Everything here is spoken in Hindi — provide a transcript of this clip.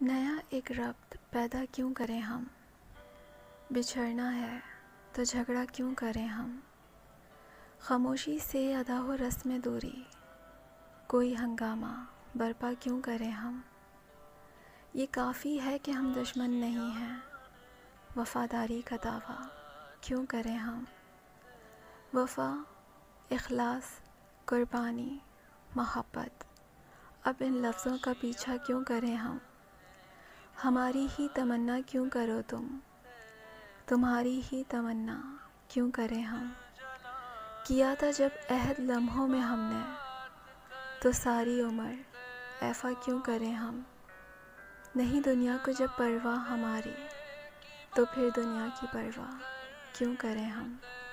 नया एक रब्त पैदा क्यों करें हम। बिछड़ना है तो झगड़ा क्यों करें हम। खामोशी से अदा हो रस्म दूरी, कोई हंगामा बर्पा क्यों करें हम। ये काफ़ी है कि हम दुश्मन नहीं हैं, वफ़ादारी का दावा क्यों करें हम। वफ़ा, इखलास, कुर्बानी, मोहब्बत, अब इन लफ्ज़ों का पीछा क्यों करें हम। हमारी ही तमन्ना क्यों करो तुम, तुम्हारी ही तमन्ना क्यों करें हम। किया था जब अहद लम्हों में हमने, तो सारी उम्र ऐफ़ा क्यों करें हम। नहीं दुनिया को जब परवाह हमारी, तो फिर दुनिया की परवाह क्यों करें हम।